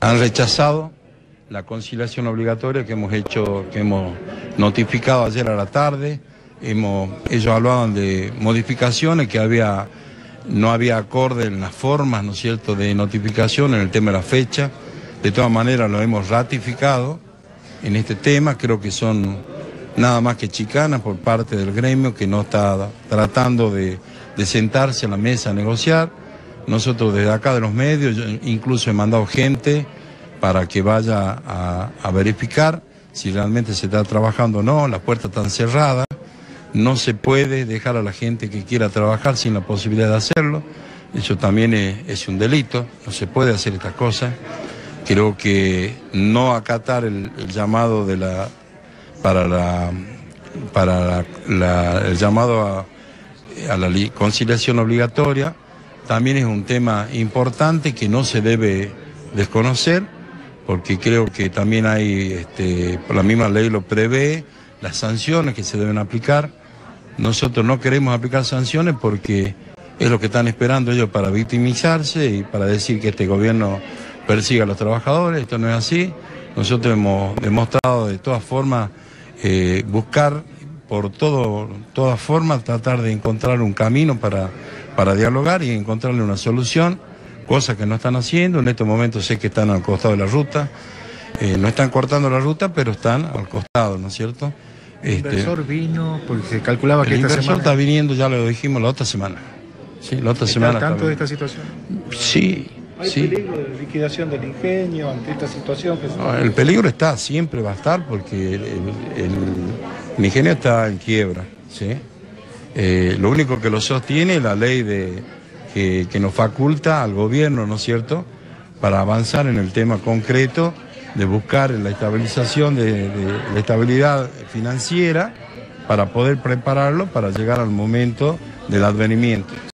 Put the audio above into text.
han rechazado la conciliación obligatoria que hemos notificado ayer a la tarde. Ellos hablaban de modificaciones no había acorde en las formas, ¿no es cierto?, de notificación en el tema de la fecha. De todas maneras lo hemos ratificado en este tema. Creo que son nada más que chicanas por parte del gremio, que no está tratando de sentarse a la mesa a negociar. Nosotros desde acá de los medios, yo incluso he mandado gente para que vaya a verificar si realmente se está trabajando o no. Las puertas están cerradas, no se puede dejar a la gente que quiera trabajar sin la posibilidad de hacerlo. Eso también es un delito, no se puede hacer estas cosas. Creo que no acatar el llamado el llamado a la conciliación obligatoria también es un tema importante que no se debe desconocer, porque creo que también hay, la misma ley lo prevé, las sanciones que se deben aplicar. Nosotros no queremos aplicar sanciones porque es lo que están esperando ellos para victimizarse y para decir que este gobierno persiga a los trabajadores. Esto no es así. Nosotros hemos demostrado de todas formas buscar por todas formas, tratar de encontrar un camino para dialogar y encontrarle una solución, cosa que no están haciendo. En estos momentos sé que están al costado de la ruta, no están cortando la ruta, pero están al costado, ¿no es cierto? El inversor vino porque se calculaba que esta semana... El inversor está viniendo, ya lo dijimos, la otra semana. Sí, la otra semana. ¿Está al tanto de esta situación? Sí. ¿Hay peligro de liquidación del ingenio ante esta situación? El peligro siempre va a estar, porque el ingenio está en quiebra, ¿sí? Lo único que lo sostiene es la ley que nos faculta al gobierno, ¿no es cierto?, para avanzar en el tema concreto de buscar la estabilización de la estabilidad financiera para poder prepararlo para llegar al momento del advenimiento.